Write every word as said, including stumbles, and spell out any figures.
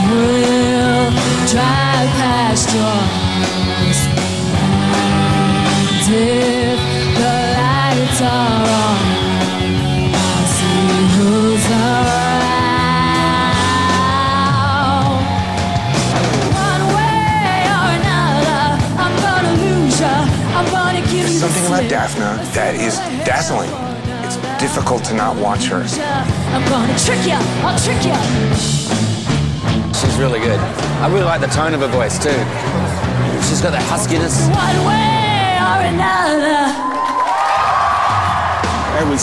We'll drive past yours, and if the lights are on, I'll see who's around. One way or another, I'm gonna lose ya. I'm gonna give you Something about Daphna that is dazzling. It's difficult to not watch her. I'm gonna trick ya, I'll trick ya. She's really good. I really like the tone of her voice too. She's got that huskiness. One way or another.